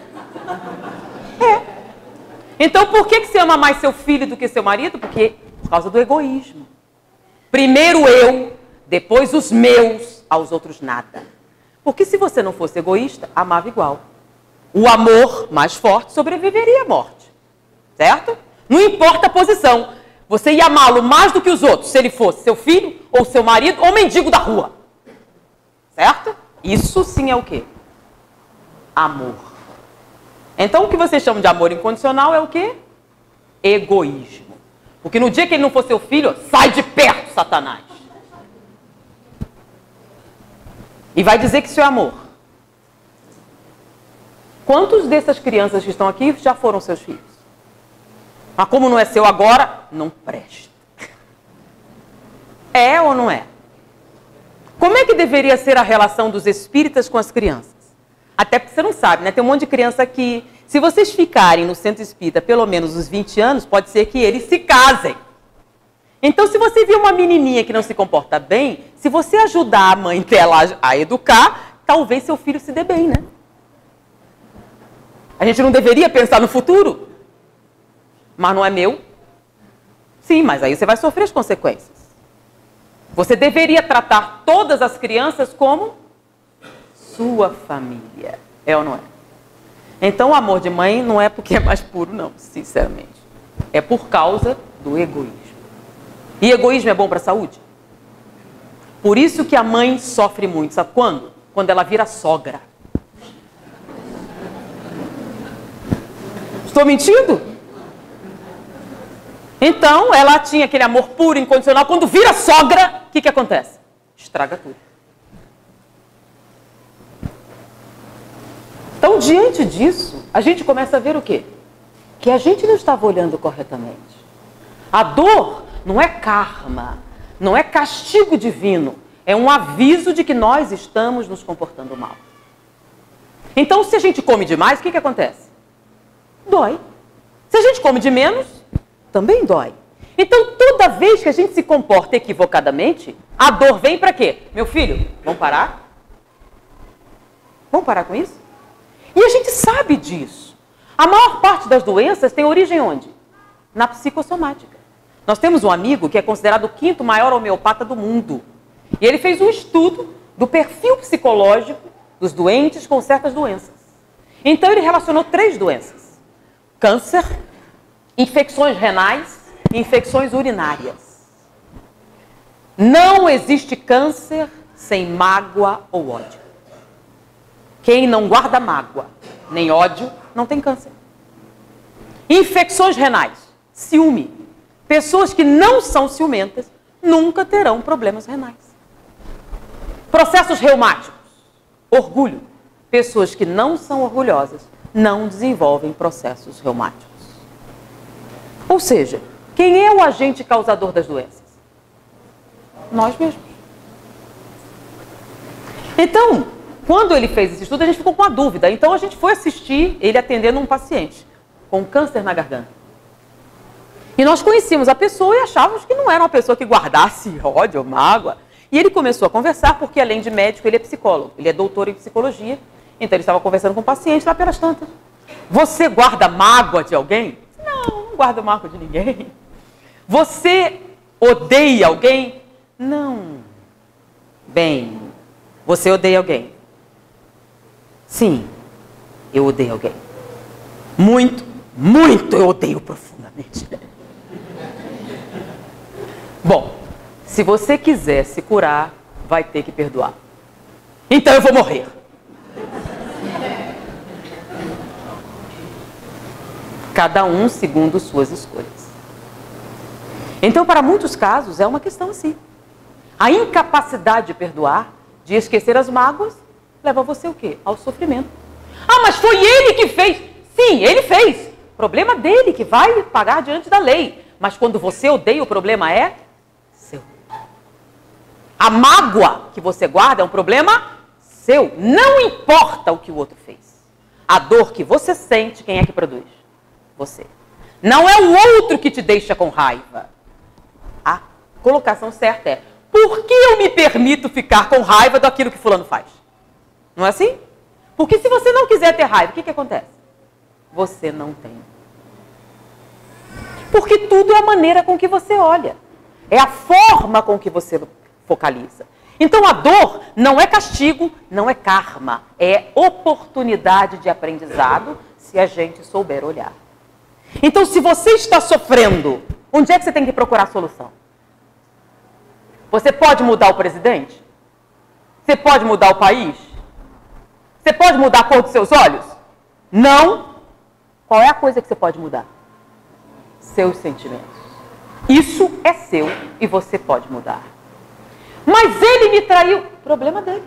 É. Então, por que você ama mais seu filho do que seu marido? Porque por causa do egoísmo. Primeiro eu, depois os meus, aos outros nada. Porque se você não fosse egoísta, amava igual. O amor mais forte sobreviveria à morte. Certo? Não importa a posição. Você ia amá-lo mais do que os outros, se ele fosse seu filho, ou seu marido, ou mendigo da rua. Certo? Isso sim é o quê? Amor. Então o que vocês chamam de amor incondicional é o quê? Egoísmo. Porque no dia que ele não for seu filho, sai de perto, Satanás. E vai dizer que isso é amor. Quantos dessas crianças que estão aqui já foram seus filhos? Mas como não é seu agora, não presta. É ou não é? Como é que deveria ser a relação dos espíritas com as crianças? Até porque você não sabe, né? Tem um monte de criança aqui. Se vocês ficarem no centro espírita pelo menos uns 20 anos, pode ser que eles se casem. Então, se você vir uma menininha que não se comporta bem, se você ajudar a mãe dela a educar, talvez seu filho se dê bem, né? A gente não deveria pensar no futuro? Mas não é meu? Sim, mas aí você vai sofrer as consequências. Você deveria tratar todas as crianças como sua família. É ou não é? Então o amor de mãe não é porque é mais puro, não, sinceramente. É por causa do egoísmo. E egoísmo é bom para a saúde? Por isso que a mãe sofre muito. Sabe quando? Quando ela vira sogra. Estou mentindo? Então, ela tinha aquele amor puro, incondicional. Quando vira sogra, o que acontece? Estraga tudo. Então, diante disso, a gente começa a ver o quê? Que a gente não estava olhando corretamente. A dor não é karma, não é castigo divino. É um aviso de que nós estamos nos comportando mal. Então, se a gente come demais, o que acontece? Dói. Se a gente come de menos, também dói. Então, toda vez que a gente se comporta equivocadamente, a dor vem para quê? Meu filho, vamos parar? Vamos parar com isso? E a gente sabe disso. A maior parte das doenças tem origem onde? Na psicossomática. Nós temos um amigo que é considerado o 5º maior homeopata do mundo. E ele fez um estudo do perfil psicológico dos doentes com certas doenças. Então, ele relacionou 3 doenças. Câncer, infecções renais e infecções urinárias. Não existe câncer sem mágoa ou ódio. Quem não guarda mágoa nem ódio, não tem câncer. Infecções renais, ciúme. Pessoas que não são ciumentas nunca terão problemas renais. Processos reumáticos, orgulho. Pessoas que não são orgulhosas não desenvolvem processos reumáticos. Ou seja, quem é o agente causador das doenças? Nós mesmos. Então, quando ele fez esse estudo, a gente ficou com a dúvida. Então, a gente foi assistir ele atendendo um paciente com câncer na garganta. E nós conhecíamos a pessoa e achávamos que não era uma pessoa que guardasse ódio ou mágoa. E ele começou a conversar, porque além de médico, ele é psicólogo. Ele é doutor em psicologia. Então, ele estava conversando com o paciente lá pelas tantas. Você guarda mágoa de alguém? Não guardo mágoa de ninguém. Você odeia alguém? Não. Bem, você odeia alguém? Sim, eu odeio alguém. Muito, muito eu odeio profundamente. Bom, Se você quiser se curar, vai ter que perdoar. Então eu vou morrer. Cada um segundo suas escolhas. Então, para muitos casos, é uma questão assim. A incapacidade de perdoar, de esquecer as mágoas, leva você o quê? Ao sofrimento. Ah, mas foi ele que fez. Sim, ele fez. Problema dele, que vai pagar diante da lei. Mas quando você odeia, o problema é seu. A mágoa que você guarda é um problema seu. Não importa o que o outro fez. A dor que você sente, quem é que produz? Você. Não é o outro que te deixa com raiva. A colocação certa é: por que eu me permito ficar com raiva daquilo que fulano faz? Não é assim? Porque se você não quiser ter raiva, o que acontece? Você não tem. Porque tudo é a maneira com que você olha. É a forma com que você focaliza. Então a dor não é castigo, não é karma. É oportunidade de aprendizado se a gente souber olhar. Então, se você está sofrendo, onde é que você tem que procurar a solução? Você pode mudar o presidente? Você pode mudar o país? Você pode mudar a cor dos seus olhos? Não. Qual é a coisa que você pode mudar? Seus sentimentos. Isso é seu e você pode mudar. Mas ele me traiu. Problema dele.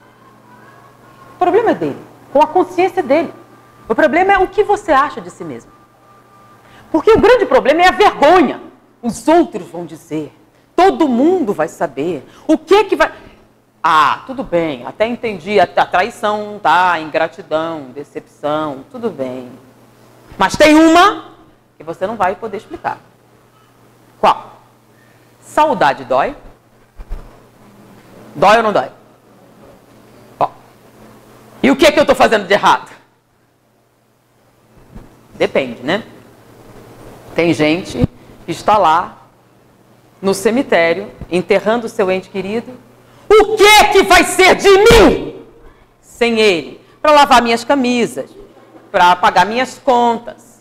O problema é dele. Com a consciência dele. O problema é o que você acha de si mesmo. Porque o grande problema é a vergonha. Os outros vão dizer. Todo mundo vai saber. O que vai... Ah, tudo bem. Até entendi. A traição, tá? Ingratidão, decepção. Tudo bem. Mas tem uma que você não vai poder explicar. Qual? Saudade dói? Dói ou não dói? Ó. E o que é que eu estou fazendo de errado? Depende, né? Tem gente que está lá no cemitério, enterrando seu ente querido. O que é que vai ser de mim sem ele? Para lavar minhas camisas, para pagar minhas contas.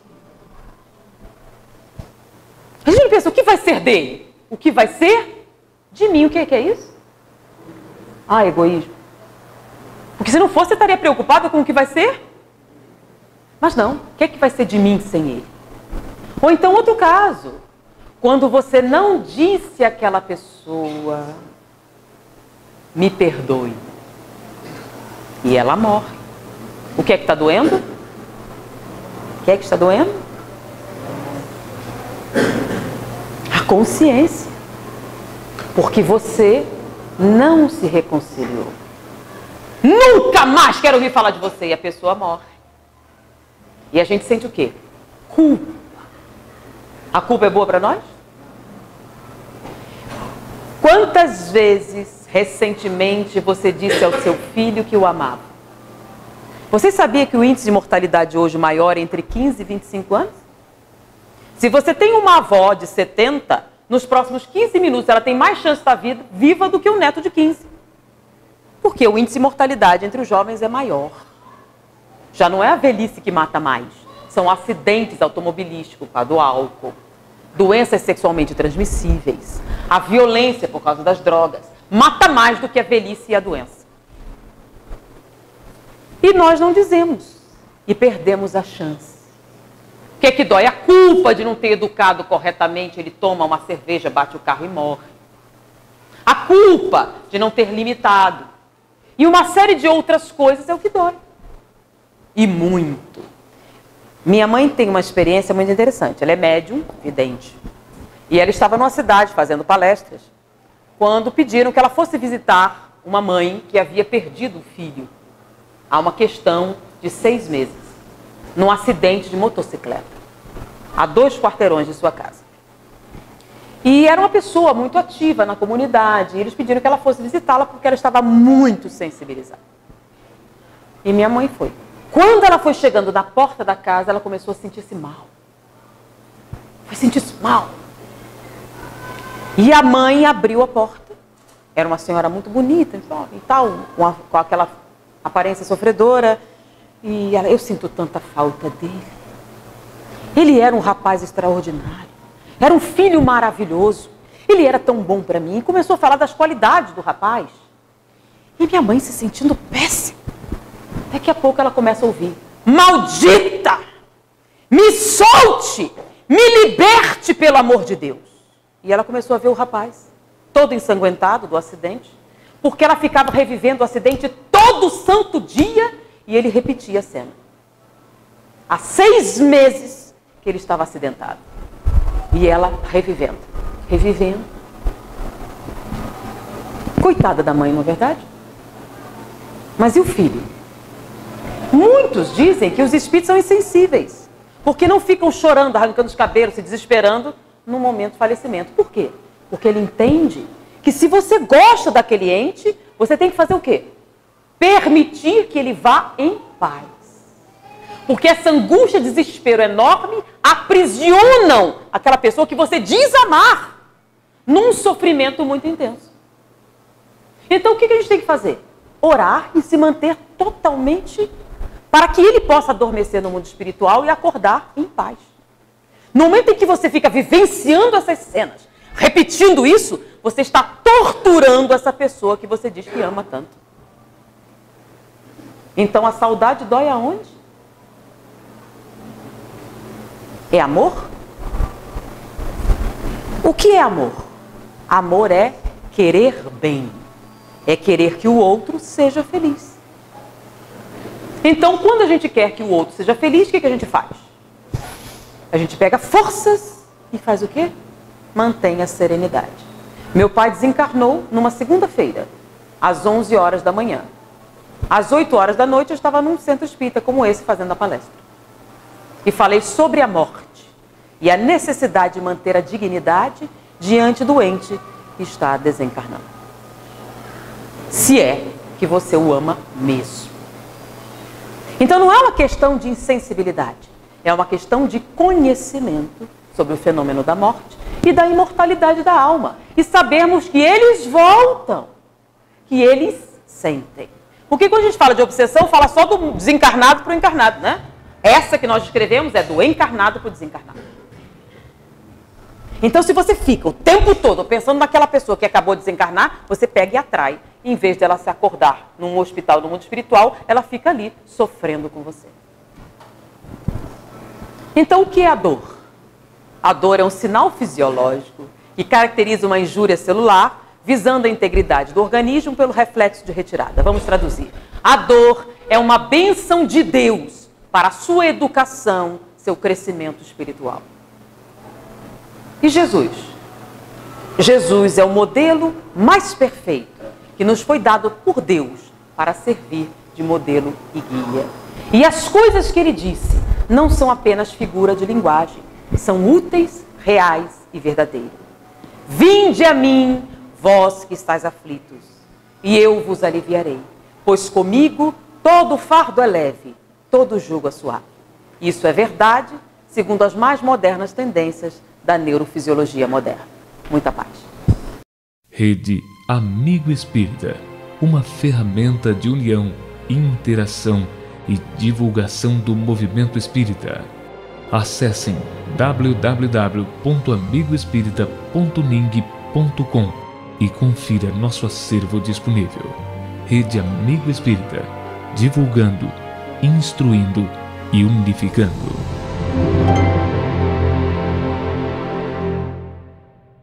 A gente pensa, o que vai ser dele? O que vai ser de mim? O que é isso? Ah, egoísmo. Porque se não fosse, você estaria preocupado com o que vai ser? Mas não, o que é que vai ser de mim sem ele? Ou então outro caso, quando você não disse àquela pessoa, me perdoe, e ela morre. O que é que está doendo? O que é que está doendo? A consciência. Porque você não se reconciliou. Nunca mais quero ouvir falar de você. E a pessoa morre. E a gente sente o quê? Culpa. A culpa é boa para nós? Quantas vezes, recentemente, você disse ao seu filho que o amava? Você sabia que o índice de mortalidade hoje maior é entre 15 e 25 anos? Se você tem uma avó de 70, nos próximos 15 minutos ela tem mais chance de estar viva do que um neto de 15. Porque o índice de mortalidade entre os jovens é maior. Já não é a velhice que mata mais. São acidentes automobilísticos por causa do álcool, doenças sexualmente transmissíveis, a violência por causa das drogas. Mata mais do que a velhice e a doença. E nós não dizemos. E perdemos a chance. O que é que dói? A culpa de não ter educado corretamente. Ele toma uma cerveja, bate o carro e morre. A culpa de não ter limitado. E uma série de outras coisas é o que dói. E muito. Minha mãe tem uma experiência muito interessante. Ela é médium, vidente. E ela estava numa cidade fazendo palestras, quando pediram que ela fosse visitar uma mãe que havia perdido o filho há uma questão de 6 meses, num acidente de motocicleta, a 2 quarteirões de sua casa. E era uma pessoa muito ativa na comunidade, e eles pediram que ela fosse visitá-la porque ela estava muito sensibilizada. E minha mãe foi. Quando ela foi chegando na porta da casa, ela começou a sentir-se mal. Foi sentir-se mal. E a mãe abriu a porta. Era uma senhora muito bonita e tal, com aquela aparência sofredora. E ela, eu sinto tanta falta dele. Ele era um rapaz extraordinário. Era um filho maravilhoso. Ele era tão bom para mim. E começou a falar das qualidades do rapaz. E minha mãe se sentindo péssima. Daqui a pouco ela começa a ouvir: maldita! Me solte! Me liberte, pelo amor de Deus! E ela começou a ver o rapaz, todo ensanguentado do acidente, porque ela ficava revivendo o acidente todo santo dia e ele repetia a cena. Há 6 meses que ele estava acidentado. E ela revivendo. Coitada da mãe, não é verdade? Mas e o filho? Muitos dizem que os espíritos são insensíveis, porque não ficam chorando, arrancando os cabelos, se desesperando no momento do falecimento. Por quê? Porque ele entende que se você gosta daquele ente, você tem que fazer o quê? Permitir que ele vá em paz. Porque essa angústia e desespero enorme aprisionam aquela pessoa que você diz amar num sofrimento muito intenso. Então o que a gente tem que fazer? Orar e se manter totalmente para que ele possa adormecer no mundo espiritual e acordar em paz. No momento em que você fica vivenciando essas cenas, repetindo isso, você está torturando essa pessoa que você diz que ama tanto. Então a saudade dói aonde? É amor? O que é amor? Amor é querer bem. É querer que o outro seja feliz. Então, quando a gente quer que o outro seja feliz, o que a gente faz? A gente pega forças e faz o quê? Mantém a serenidade. Meu pai desencarnou numa segunda-feira, às 11 horas da manhã. Às 8 horas da noite eu estava num centro espírita como esse, fazendo a palestra. E falei sobre a morte e a necessidade de manter a dignidade diante do ente que está desencarnando. Se é que você o ama mesmo. Então não é uma questão de insensibilidade, é uma questão de conhecimento sobre o fenômeno da morte e da imortalidade da alma. E sabemos que eles voltam, que eles sentem. Porque quando a gente fala de obsessão, fala só do desencarnado para o encarnado, né? Essa que nós escrevemos é do encarnado para o desencarnado. Então, se você fica o tempo todo pensando naquela pessoa que acabou de desencarnar, você pega e atrai. Em vez dela se acordar num hospital, no mundo espiritual, ela fica ali sofrendo com você. Então, o que é a dor? A dor é um sinal fisiológico que caracteriza uma injúria celular, visando a integridade do organismo pelo reflexo de retirada. Vamos traduzir. A dor é uma bênção de Deus para a sua educação, seu crescimento espiritual. E Jesus? Jesus é o modelo mais perfeito que nos foi dado por Deus para servir de modelo e guia. E as coisas que ele disse não são apenas figura de linguagem, são úteis, reais e verdadeiras. Vinde a mim, vós que estáis aflitos, e eu vos aliviarei, pois comigo todo fardo é leve, todo jugo é suave. Isso é verdade, segundo as mais modernas tendências da neurofisiologia moderna. Muita paz. Rede Amigo Espírita, uma ferramenta de união, interação e divulgação do movimento espírita. Acessem www.amigoespírita.ning.com e confira nosso acervo disponível. Rede Amigo Espírita, divulgando, instruindo e unificando.